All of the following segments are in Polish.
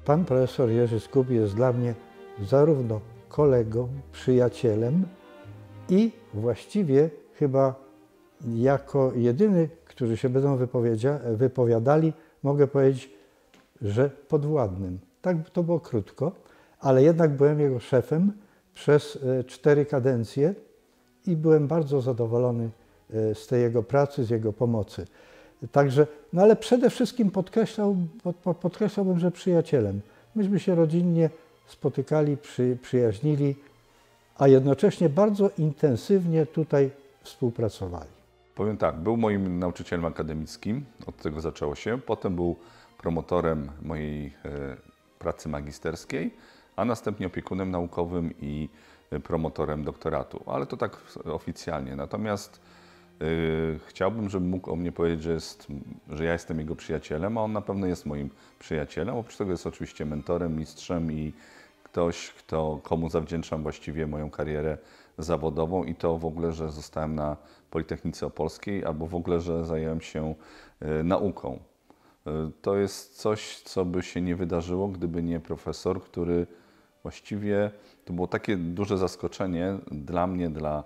Pan profesor Jerzy Skub jest dla mnie zarówno kolegą, przyjacielem i właściwie chyba jako jedyny, którzy się będą wypowiadali, mogę powiedzieć, że podwładnym. Tak to było krótko, ale jednak byłem jego szefem przez 4 kadencje i byłem bardzo zadowolony z tej jego pracy, z jego pomocy. Także, no ale przede wszystkim podkreślałbym, że przyjacielem. Myśmy się rodzinnie spotykali, przyjaźnili, a jednocześnie bardzo intensywnie tutaj współpracowali. Powiem tak, był moim nauczycielem akademickim, od tego zaczęło się. Potem był promotorem mojej pracy magisterskiej, a następnie opiekunem naukowym i promotorem doktoratu, ale to tak oficjalnie. Natomiast chciałbym, żeby mógł o mnie powiedzieć, że ja jestem jego przyjacielem, a on na pewno jest moim przyjacielem. Oprócz tego jest oczywiście mentorem, mistrzem i ktoś, komu zawdzięczam właściwie moją karierę zawodową i to w ogóle, że zostałem na Politechnice Opolskiej, albo w ogóle, że zająłem się nauką. To jest coś, co by się nie wydarzyło, gdyby nie profesor, który właściwie, to było takie duże zaskoczenie dla mnie, dla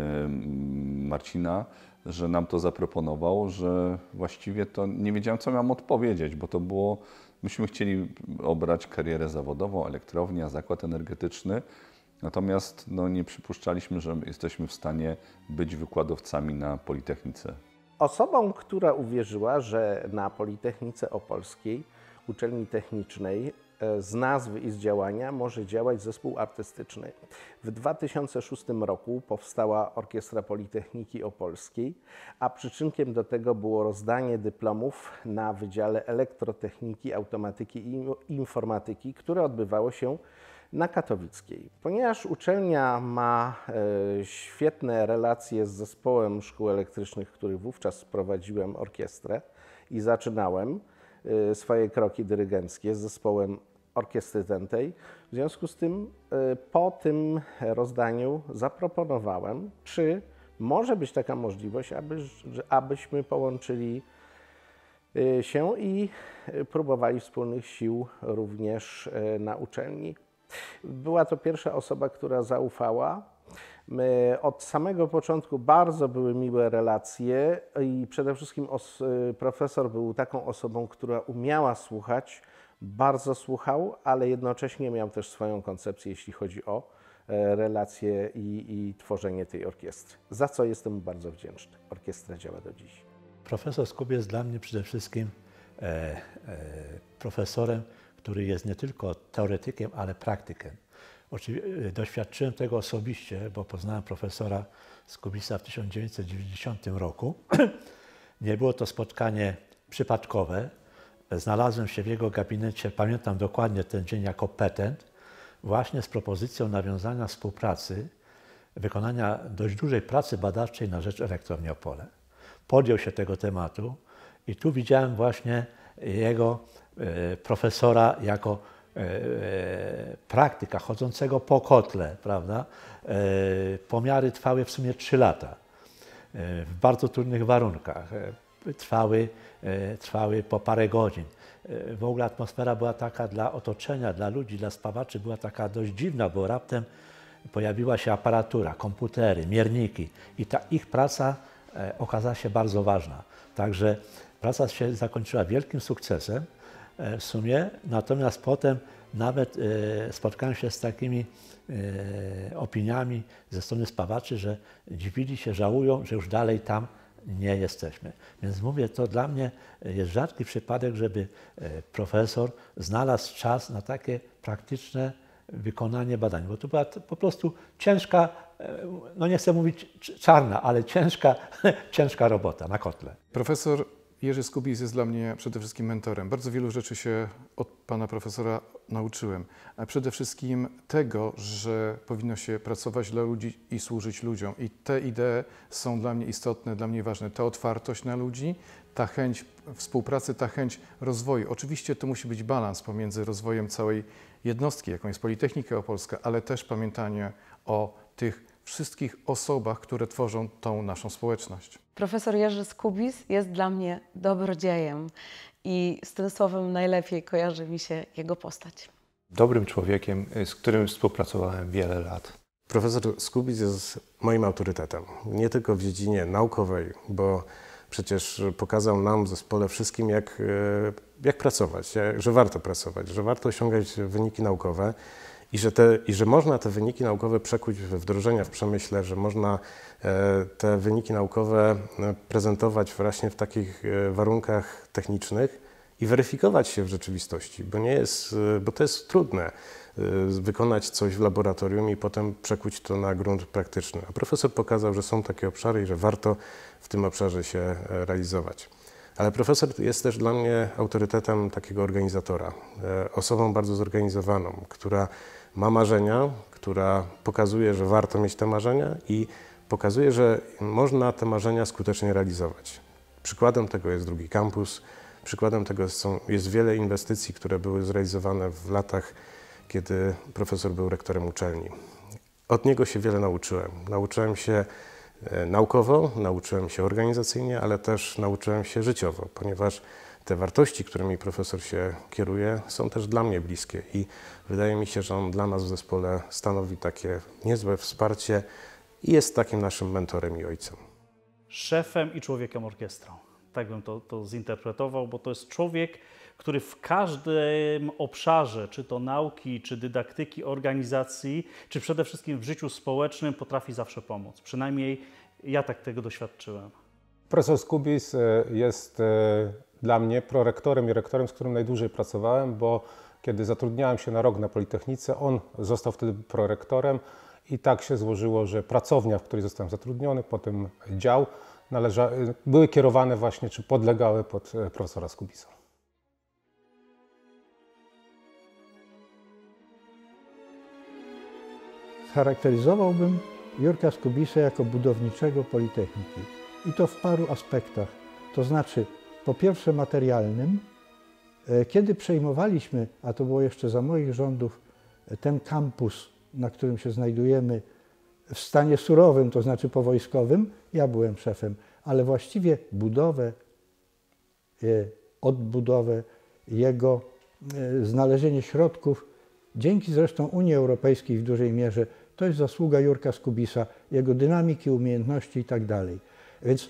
Marcina, że nam to zaproponował, że właściwie to nie wiedziałem, co miałem odpowiedzieć, bo to było, myśmy chcieli obrać karierę zawodową, elektrownia, zakład energetyczny, natomiast no, nie przypuszczaliśmy, że jesteśmy w stanie być wykładowcami na Politechnice. Osobą, która uwierzyła, że na Politechnice Opolskiej, uczelni technicznej, z nazwy i z działania może działać zespół artystyczny. W 2006 roku powstała Orkiestra Politechniki Opolskiej, a przyczynkiem do tego było rozdanie dyplomów na Wydziale Elektrotechniki, Automatyki i Informatyki, które odbywało się na Katowickiej. Ponieważ uczelnia ma świetne relacje z zespołem szkół elektrycznych, który wówczas prowadziłem orkiestrę i zaczynałem swoje kroki dyrygenckie z zespołem orkiestry Tentej. W związku z tym po tym rozdaniu zaproponowałem, czy może być taka możliwość, abyśmy połączyli się i próbowali wspólnych sił również na uczelni. Była to pierwsza osoba, która zaufała. Od samego początku bardzo były miłe relacje i przede wszystkim profesor był taką osobą, która umiała słuchać, bardzo słuchał, ale jednocześnie miał też swoją koncepcję, jeśli chodzi o relacje i tworzenie tej orkiestry, za co jestem mu bardzo wdzięczny. Orkiestra działa do dziś. Profesor Skub jest dla mnie przede wszystkim profesorem, który jest nie tylko teoretykiem, ale praktykiem. Doświadczyłem tego osobiście, bo poznałem profesora Skubisa w 1990 roku. Nie było to spotkanie przypadkowe. Znalazłem się w jego gabinecie, pamiętam dokładnie ten dzień jako petent, właśnie z propozycją nawiązania współpracy, wykonania dość dużej pracy badawczej na rzecz Elektrowni Opole. Podjął się tego tematu i tu widziałem właśnie jego profesora jako praktyka chodzącego po kotle, prawda? Pomiary trwały w sumie 3 lata w bardzo trudnych warunkach. Trwały po parę godzin. W ogóle atmosfera była taka dla otoczenia, dla ludzi, dla spawaczy była taka dość dziwna, bo raptem pojawiła się aparatura, komputery, mierniki i ta ich praca okazała się bardzo ważna. Także praca się zakończyła wielkim sukcesem w sumie, natomiast potem nawet spotkałem się z takimi opiniami ze strony spawaczy, że dziwili się, żałują, że już dalej tam nie jesteśmy. Więc mówię, to dla mnie jest rzadki przypadek, żeby profesor znalazł czas na takie praktyczne wykonanie badań, bo to była po prostu ciężka, no nie chcę mówić czarna, ale ciężka robota na kotle. Profesor Jerzy Skubis jest dla mnie przede wszystkim mentorem. Bardzo wielu rzeczy się od pana profesora nauczyłem, a przede wszystkim tego, że powinno się pracować dla ludzi i służyć ludziom. I te idee są dla mnie istotne, dla mnie ważne. Ta otwartość na ludzi, ta chęć współpracy, ta chęć rozwoju. Oczywiście to musi być balans pomiędzy rozwojem całej jednostki, jaką jest Politechnika Opolska, ale też pamiętanie o tych wszystkich osobach, które tworzą tą naszą społeczność. Profesor Jerzy Skubis jest dla mnie dobrodziejem i z tym słowem najlepiej kojarzy mi się jego postać. Dobrym człowiekiem, z którym współpracowałem wiele lat. Profesor Skubic jest moim autorytetem, nie tylko w dziedzinie naukowej, bo przecież pokazał nam w zespole wszystkim, jak pracować, że warto pracować, że warto osiągać wyniki naukowe i że można te wyniki naukowe przekuć we wdrożenia w przemyśle, że można te wyniki naukowe prezentować właśnie w takich warunkach technicznych i weryfikować się w rzeczywistości, bo to jest trudne wykonać coś w laboratorium i potem przekuć to na grunt praktyczny. A profesor pokazał, że są takie obszary i że warto w tym obszarze się realizować. Ale profesor jest też dla mnie autorytetem takiego organizatora, osobą bardzo zorganizowaną, która ma marzenia, która pokazuje, że warto mieć te marzenia i pokazuje, że można te marzenia skutecznie realizować. Przykładem tego jest drugi kampus, przykładem tego jest wiele inwestycji, które były zrealizowane w latach, kiedy profesor był rektorem uczelni. Od niego się wiele nauczyłem. Nauczyłem się naukowo, nauczyłem się organizacyjnie, ale też nauczyłem się życiowo, ponieważ te wartości, którymi profesor się kieruje, są też dla mnie bliskie i wydaje mi się, że on dla nas w zespole stanowi takie niezłe wsparcie i jest takim naszym mentorem i ojcem. Szefem i człowiekiem orkiestrą. Tak bym to zinterpretował, bo to jest człowiek, który w każdym obszarze, czy to nauki, czy dydaktyki, organizacji, czy przede wszystkim w życiu społecznym potrafi zawsze pomóc. Przynajmniej ja tak tego doświadczyłem. Profesor Skubic jest dla mnie prorektorem i rektorem, z którym najdłużej pracowałem, bo kiedy zatrudniałem się na rok na Politechnice, on został wtedy prorektorem i tak się złożyło, że pracownia, w której zostałem zatrudniony, potem dział, były kierowane właśnie, czy podlegały pod profesora Skubica. Charakteryzowałbym Jurka Skubisa jako budowniczego Politechniki i to w paru aspektach. To znaczy, po pierwsze materialnym, kiedy przejmowaliśmy, a to było jeszcze za moich rządów, ten kampus, na którym się znajdujemy w stanie surowym, to znaczy powojskowym, ja byłem szefem, ale właściwie budowę, odbudowę, jego znalezienie środków, dzięki zresztą Unii Europejskiej w dużej mierze, to jest zasługa Jurka Skubisa, jego dynamiki, umiejętności i tak dalej. Więc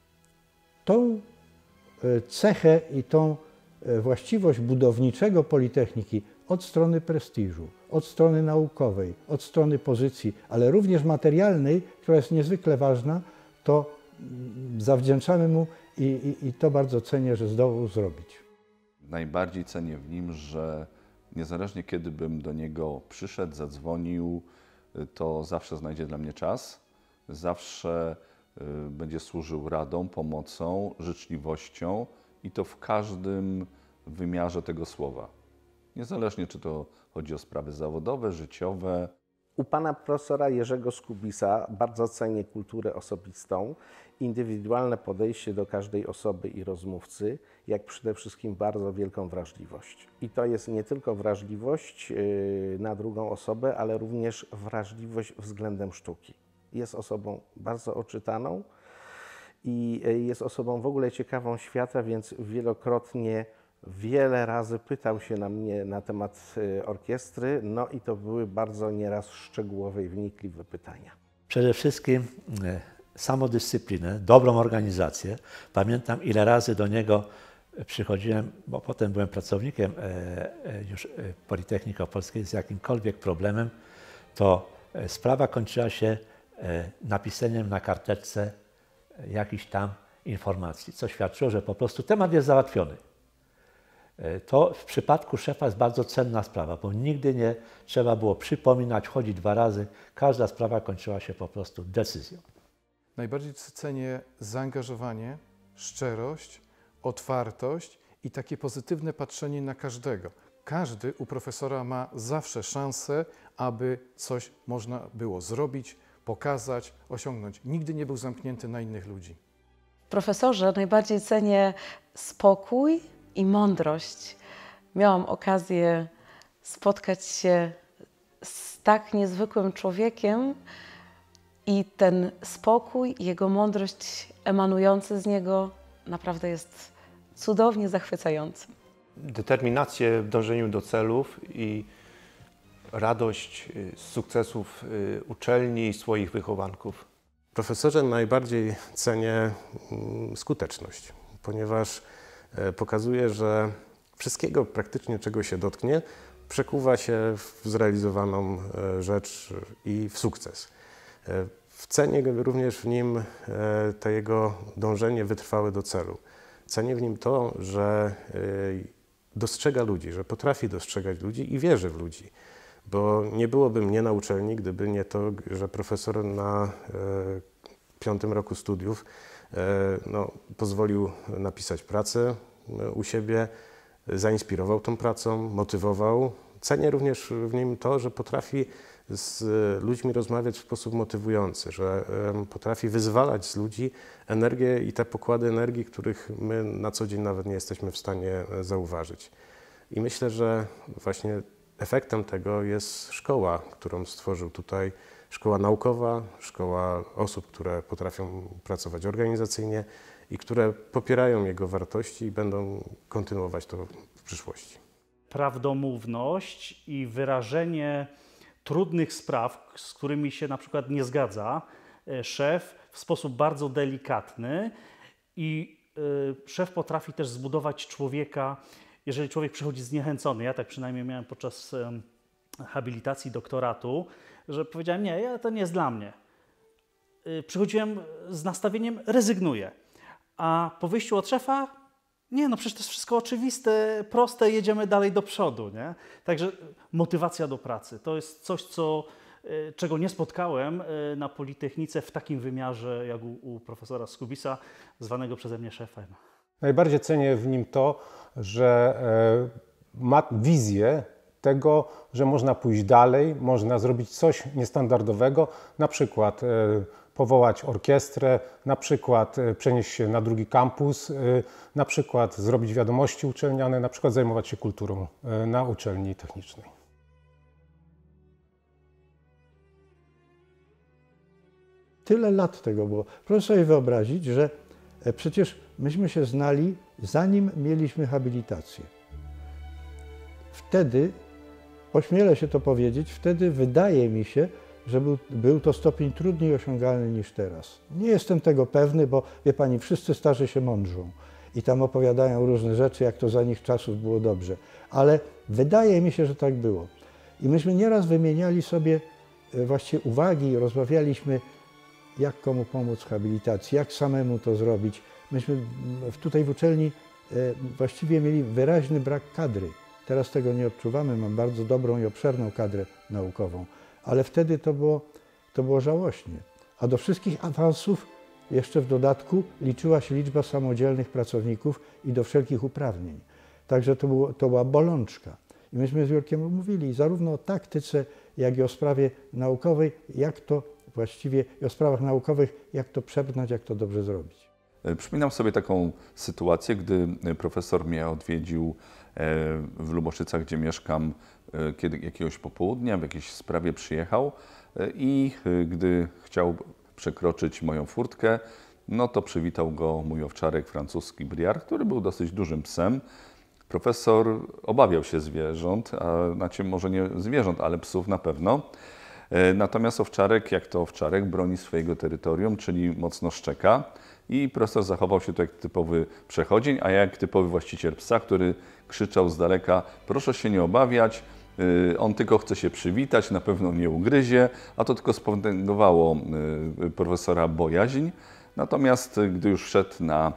tą cechę i tą właściwość budowniczego Politechniki od strony prestiżu, od strony naukowej, od strony pozycji, ale również materialnej, która jest niezwykle ważna, to zawdzięczamy mu i to bardzo cenię, że zdołał zrobić. Najbardziej cenię w nim, że niezależnie kiedy bym do niego przyszedł, zadzwonił, to zawsze znajdzie dla mnie czas, zawsze będzie służył radą, pomocą, życzliwością i to w każdym wymiarze tego słowa. Niezależnie czy to chodzi o sprawy zawodowe, życiowe. U pana profesora Jerzego Skubisa bardzo cenię kulturę osobistą, indywidualne podejście do każdej osoby i rozmówcy, jak przede wszystkim bardzo wielką wrażliwość. I to jest nie tylko wrażliwość na drugą osobę, ale również wrażliwość względem sztuki. Jest osobą bardzo oczytaną i jest osobą w ogóle ciekawą świata, więc wielokrotnie, wiele razy pytał się na mnie na temat orkiestry, no i to były bardzo nieraz szczegółowe i wnikliwe pytania. Przede wszystkim samodyscyplinę, dobrą organizację. Pamiętam, ile razy do niego przychodziłem, bo potem byłem pracownikiem już Politechniki Opolskiej z jakimkolwiek problemem, to sprawa kończyła się napisaniem na karteczce jakichś tam informacji, co świadczyło, że po prostu temat jest załatwiony. To w przypadku szefa jest bardzo cenna sprawa, bo nigdy nie trzeba było przypominać, chodzić 2 razy. Każda sprawa kończyła się po prostu decyzją. Najbardziej cenię zaangażowanie, szczerość, otwartość i takie pozytywne patrzenie na każdego. Każdy u profesora ma zawsze szansę, aby coś można było zrobić, pokazać, osiągnąć. Nigdy nie był zamknięty na innych ludzi. W profesorze najbardziej cenię spokój i mądrość. Miałam okazję spotkać się z tak niezwykłym człowiekiem i ten spokój i jego mądrość emanujący z niego naprawdę jest cudownie zachwycającym. Determinację w dążeniu do celów i radość z sukcesów uczelni i swoich wychowanków. Profesorze, najbardziej cenię skuteczność, ponieważ pokazuje, że wszystkiego praktycznie, czego się dotknie, przekuwa się w zrealizowaną rzecz i w sukces. Cenię również w nim to jego dążenie wytrwałe do celu. Cenię w nim to, że dostrzega ludzi, że potrafi dostrzegać ludzi i wierzy w ludzi. Bo nie byłoby mnie na uczelni, gdyby nie to, że profesor na 5. roku studiów pozwolił napisać pracę u siebie, zainspirował tą pracą, motywował. Cenię również w nim to, że potrafi z ludźmi rozmawiać w sposób motywujący, że potrafi wyzwalać z ludzi energię i te pokłady energii, których my na co dzień nawet nie jesteśmy w stanie zauważyć. I myślę, że właśnie efektem tego jest szkoła, którą stworzył tutaj, szkoła naukowa, szkoła osób, które potrafią pracować organizacyjnie i które popierają jego wartości i będą kontynuować to w przyszłości. Prawdomówność i wyrażenie trudnych spraw, z którymi się na przykład nie zgadza szef w sposób bardzo delikatny i szef potrafi też zbudować człowieka, jeżeli człowiek przychodzi zniechęcony. Ja tak przynajmniej miałem podczas habilitacji, doktoratu, że powiedziałem, nie, to nie jest dla mnie. Przychodziłem z nastawieniem, rezygnuję. A po wyjściu od szefa, nie, no przecież to jest wszystko oczywiste, proste, jedziemy dalej do przodu, nie? Także motywacja do pracy to jest coś, czego nie spotkałem na Politechnice w takim wymiarze jak u profesora Skubisa, zwanego przeze mnie szefem. Najbardziej cenię w nim to, że ma wizję tego, że można pójść dalej, można zrobić coś niestandardowego, na przykład powołać orkiestrę, na przykład przenieść się na drugi kampus, na przykład zrobić wiadomości uczelniane, na przykład zajmować się kulturą na uczelni technicznej. Tyle lat tego było. Proszę sobie wyobrazić, że przecież myśmy się znali, zanim mieliśmy habilitację. Wtedy, ośmielę się to powiedzieć, wtedy wydaje mi się, że był to stopień trudniej osiągalny niż teraz. Nie jestem tego pewny, bo wie pani, wszyscy starzy się mądrzą i tam opowiadają różne rzeczy, jak to za nich czasów było dobrze. Ale wydaje mi się, że tak było. I myśmy nieraz wymieniali sobie właściwie uwagi, rozmawialiśmy, jak komu pomóc w habilitacji, jak samemu to zrobić. Myśmy tutaj w uczelni właściwie mieli wyraźny brak kadry. Teraz tego nie odczuwamy, mam bardzo dobrą i obszerną kadrę naukową, ale wtedy to było żałośnie. A do wszystkich awansów jeszcze w dodatku liczyła się liczba samodzielnych pracowników i do wszelkich uprawnień. Także to była bolączka. I myśmy z Jurkiem mówili zarówno o taktyce, jak i o sprawie naukowej, jak to właściwie i o sprawach naukowych, jak to przepchnąć, jak to dobrze zrobić. Przypominam sobie taką sytuację, gdy profesor mnie odwiedził w Luboszycach, gdzie mieszkam, kiedy jakiegoś popołudnia w jakiejś sprawie przyjechał i gdy chciał przekroczyć moją furtkę, no to przywitał go mój owczarek francuski Briard, który był dosyć dużym psem. Profesor obawiał się zwierząt, a znaczy może nie zwierząt, ale psów na pewno. Natomiast owczarek, jak to owczarek, broni swojego terytorium, czyli mocno szczeka. I profesor zachował się tu jak typowy przechodzień, a ja jak typowy właściciel psa, który krzyczał z daleka: proszę się nie obawiać, on tylko chce się przywitać, na pewno nie ugryzie, a to tylko spotęgowało profesora bojaźń. Natomiast gdy już wszedł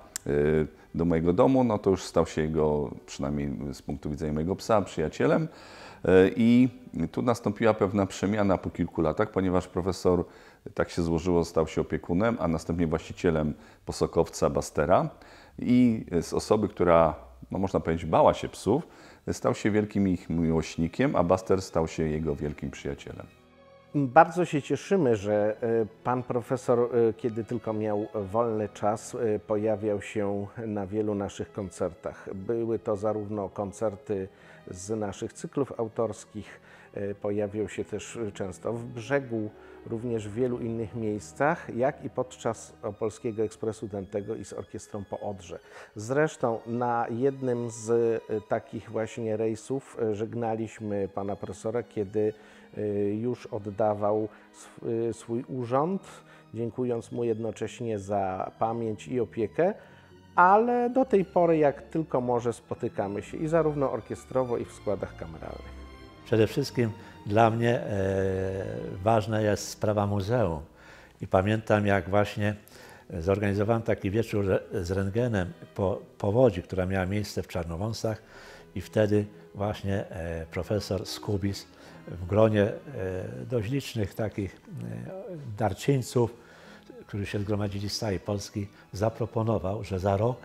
do mojego domu, no to już stał się jego, przynajmniej z punktu widzenia mojego psa, przyjacielem. I tu nastąpiła pewna przemiana po kilku latach, ponieważ profesor, tak się złożyło, stał się opiekunem, a następnie właścicielem posokowca Bastera. I z osoby, która, no można powiedzieć, bała się psów, stał się wielkim ich miłośnikiem, a Baster stał się jego wielkim przyjacielem. Bardzo się cieszymy, że pan profesor, kiedy tylko miał wolny czas, pojawiał się na wielu naszych koncertach. Były to zarówno koncerty z naszych cyklów autorskich, pojawiał się też często w Brzegu, również w wielu innych miejscach, jak i podczas Opolskiego Ekspresu Dętego i z orkiestrą po Odrze. Zresztą na jednym z takich właśnie rejsów żegnaliśmy pana profesora, kiedy już oddawał swój urząd, dziękując mu jednocześnie za pamięć i opiekę, ale do tej pory, jak tylko może, spotykamy się i zarówno orkiestrowo, i w składach kameralnych. Przede wszystkim dla mnie ważna jest sprawa muzeum. I pamiętam, jak właśnie zorganizowałem taki wieczór z rentgenem po powodzi, która miała miejsce w Czarnowąsach, i wtedy właśnie profesor Skubis w gronie dość licznych takich darczyńców, którzy się zgromadzili z całej Polski, zaproponował, że za rok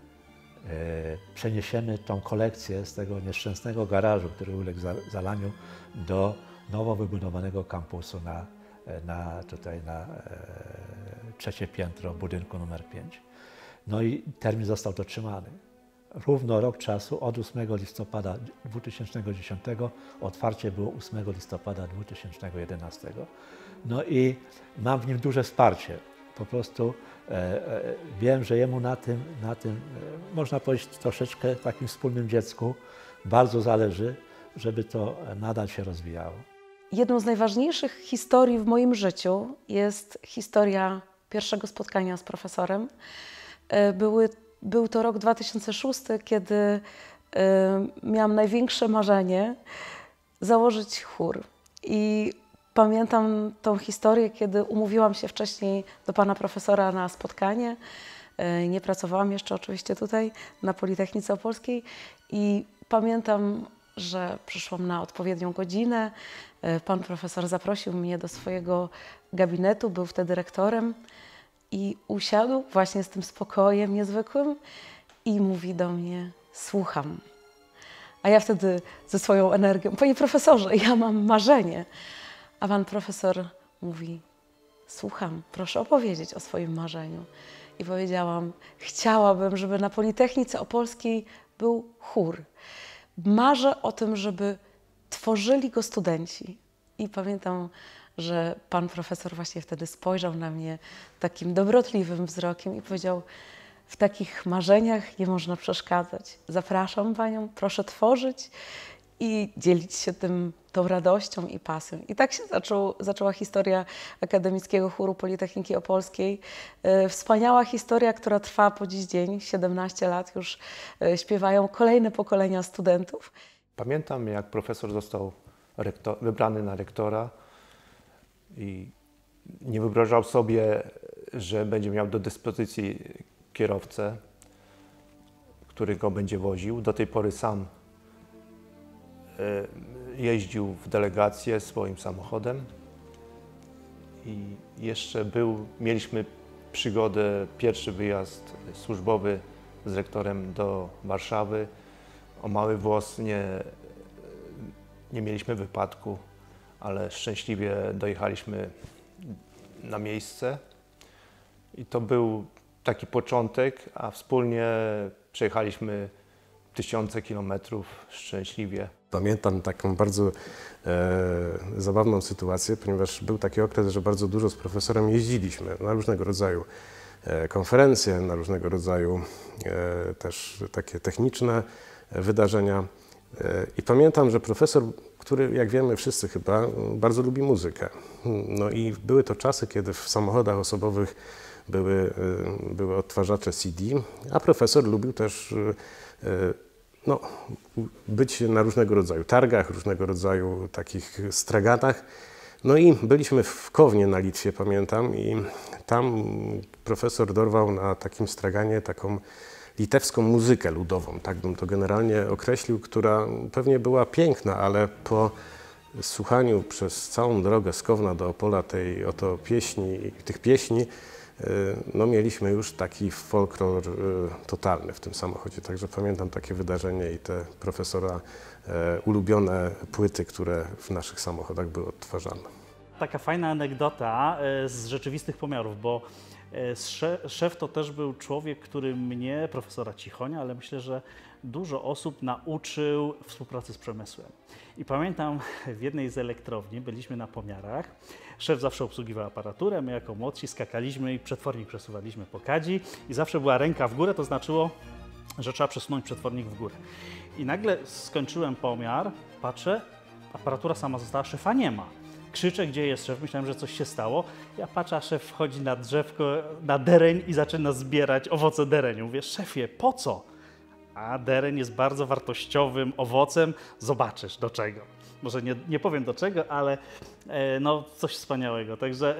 przeniesiemy tą kolekcję z tego nieszczęsnego garażu, który uległ zalaniu, do nowo wybudowanego kampusu na trzecie piętro budynku numer 5. No i termin został dotrzymany. Równo rok czasu, od 8 listopada 2010, otwarcie było 8 listopada 2011. No i mam w nim duże wsparcie. Po prostu wiem, że jemu na tym, można powiedzieć, troszeczkę takim wspólnym dziecku bardzo zależy, żeby to nadal się rozwijało. Jedną z najważniejszych historii w moim życiu jest historia pierwszego spotkania z profesorem. Był to rok 2006, kiedy miałam największe marzenie założyć chór. I pamiętam tą historię, kiedy umówiłam się wcześniej do pana profesora na spotkanie. Nie pracowałam jeszcze oczywiście tutaj na Politechnice Opolskiej i pamiętam, że przyszłam na odpowiednią godzinę. Pan profesor zaprosił mnie do swojego gabinetu, był wtedy rektorem i usiadł właśnie z tym spokojem niezwykłym i mówi do mnie: słucham. A ja wtedy ze swoją energią: panie profesorze, ja mam marzenie. A pan profesor mówi: słucham, proszę opowiedzieć o swoim marzeniu. I powiedziałam: chciałabym, żeby na Politechnice Opolskiej był chór. Marzę o tym, żeby tworzyli go studenci. I pamiętam, że pan profesor właśnie wtedy spojrzał na mnie takim dobrotliwym wzrokiem i powiedział: w takich marzeniach nie można przeszkadzać. Zapraszam panią, proszę tworzyć i dzielić się tą radością i pasją. I tak się zaczęła historia Akademickiego Chóru Politechniki Opolskiej. Wspaniała historia, która trwa po dziś dzień. 17 lat już śpiewają kolejne pokolenia studentów. Pamiętam, jak profesor został wybrany na rektora i nie wyobrażał sobie, że będzie miał do dyspozycji kierowcę, który go będzie woził. Do tej pory sam jeździł w delegację swoim samochodem i jeszcze mieliśmy przygodę, pierwszy wyjazd służbowy z rektorem do Warszawy. O mały włos nie mieliśmy wypadku, ale szczęśliwie dojechaliśmy na miejsce i to był taki początek, a wspólnie przejechaliśmy tysiące kilometrów szczęśliwie. Pamiętam taką bardzo zabawną sytuację, ponieważ był taki okres, że bardzo dużo z profesorem jeździliśmy na różnego rodzaju konferencje, na różnego rodzaju też takie techniczne wydarzenia. I pamiętam, że profesor, który, jak wiemy wszyscy chyba, bardzo lubi muzykę. No i były to czasy, kiedy w samochodach osobowych były odtwarzacze CD, a profesor lubił też być na różnego rodzaju targach, różnego rodzaju takich straganach. No i byliśmy w Kownie na Litwie, pamiętam, i tam profesor dorwał na takim straganie taką litewską muzykę ludową, tak bym to generalnie określił, która pewnie była piękna, ale po słuchaniu przez całą drogę z Kowna do Opola tych pieśni, no mieliśmy już taki folklor totalny w tym samochodzie. Także pamiętam takie wydarzenie i te profesora ulubione płyty, które w naszych samochodach były odtwarzane. Taka fajna anegdota z rzeczywistych pomiarów, bo Szef to też był człowiek, który mnie, profesora Cichonia, ale myślę, że dużo osób nauczył współpracy z przemysłem. I pamiętam, w jednej z elektrowni byliśmy na pomiarach. Szef zawsze obsługiwał aparaturę, my jako młodsi skakaliśmy i przetwornik przesuwaliśmy po kadzi i zawsze była ręka w górę, to znaczyło, że trzeba przesunąć przetwornik w górę. I nagle skończyłem pomiar, patrzę, aparatura sama została, szefa nie ma. Krzyczę, gdzie jest szef, myślałem, że coś się stało. Ja patrzę, a szef wchodzi na drzewko, na dereń i zaczyna zbierać owoce dereniu. Mówię, szefie, po co? A dereń jest bardzo wartościowym owocem, zobaczysz do czego. Może nie powiem do czego, ale no coś wspaniałego. Także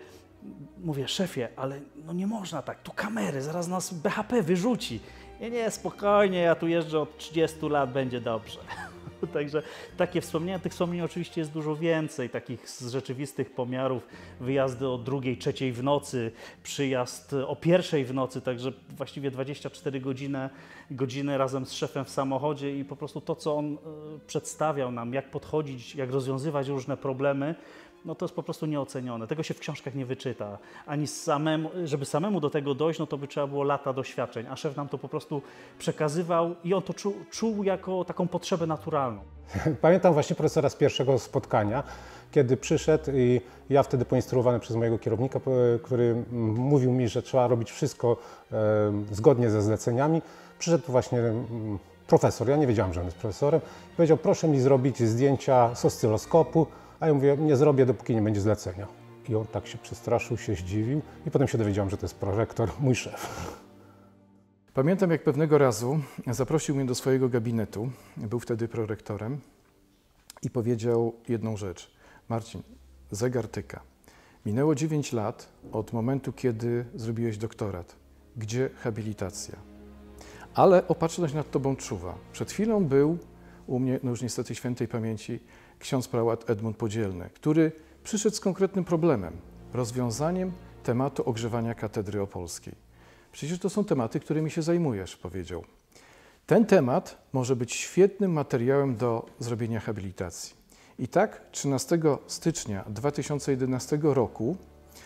mówię, szefie, ale no nie można tak, tu kamery, zaraz nas BHP wyrzuci. Nie, spokojnie, ja tu jeżdżę od 30 lat, będzie dobrze. Także takie wspomnienia, tych wspomnień oczywiście jest dużo więcej, takich z rzeczywistych pomiarów, wyjazdy o 2, 3 w nocy, przyjazd o 1 w nocy, także właściwie 24 godziny razem z szefem w samochodzie i po prostu to, co on przedstawiał nam, jak podchodzić, jak rozwiązywać różne problemy, no to jest po prostu nieocenione. Tego się w książkach nie wyczyta. Ani żeby samemu do tego dojść, no to by trzeba było lata doświadczeń, a szef nam to po prostu przekazywał i on to czuł jako taką potrzebę naturalną. Pamiętam właśnie profesora z pierwszego spotkania, kiedy przyszedł i ja wtedy poinstruowany przez mojego kierownika, który mówił mi, że trzeba robić wszystko zgodnie ze zleceniami, przyszedł właśnie profesor, ja nie wiedziałem, że on jest profesorem, i powiedział, proszę mi zrobić zdjęcia z oscyloskopu, a ja mówię, nie zrobię, dopóki nie będzie zlecenia. I on tak się przestraszył, się zdziwił i potem się dowiedziałem, że to jest prorektor, mój szef. Pamiętam, jak pewnego razu zaprosił mnie do swojego gabinetu, był wtedy prorektorem i powiedział jedną rzecz. Marcin, zegar tyka. Minęło 9 lat od momentu, kiedy zrobiłeś doktorat. Gdzie habilitacja? Ale opatrzność nad tobą czuwa. Przed chwilą był u mnie, no już niestety świętej pamięci, ksiądz prałat Edmund Podzielny, który przyszedł z konkretnym problemem, rozwiązaniem tematu ogrzewania katedry opolskiej. Przecież to są tematy, którymi się zajmujesz, powiedział. Ten temat może być świetnym materiałem do zrobienia habilitacji. I tak 13 stycznia 2011 roku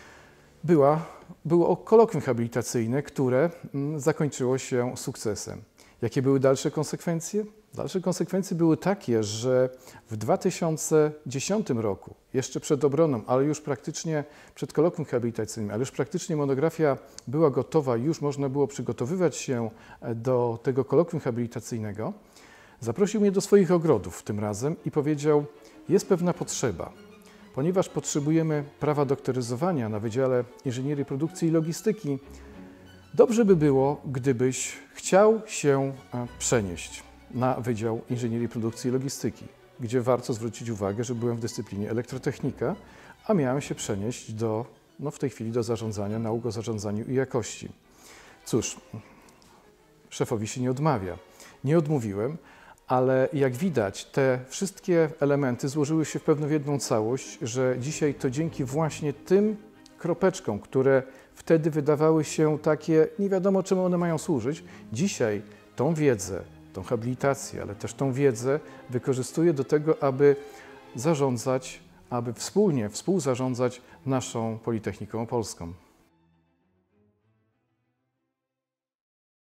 było kolokwium habilitacyjne, które zakończyło się sukcesem. Jakie były dalsze konsekwencje? Dalsze konsekwencje były takie, że w 2010 roku, jeszcze przed obroną, ale już praktycznie przed kolokwium habilitacyjnym, ale już praktycznie monografia była gotowa, już można było przygotowywać się do tego kolokwium habilitacyjnego, zaprosił mnie do swoich ogrodów tym razem i powiedział, jest pewna potrzeba, ponieważ potrzebujemy prawa doktoryzowania na Wydziale Inżynierii Produkcji i Logistyki, dobrze by było, gdybyś chciał się przenieść na Wydział Inżynierii Produkcji i Logistyki, gdzie warto zwrócić uwagę, że byłem w dyscyplinie elektrotechnika, a miałem się przenieść w tej chwili do zarządzania, nauk o zarządzaniu i jakości. Cóż, szefowi się nie odmawia. Nie odmówiłem, ale jak widać, te wszystkie elementy złożyły się w pewną jedną całość, że dzisiaj to dzięki właśnie tym kropeczkom, które wtedy wydawały się takie, nie wiadomo czemu one mają służyć, dzisiaj tą wiedzę, tą habilitację, ale też tą wiedzę wykorzystuję do tego, aby zarządzać, aby wspólnie współzarządzać naszą Politechniką Opolską.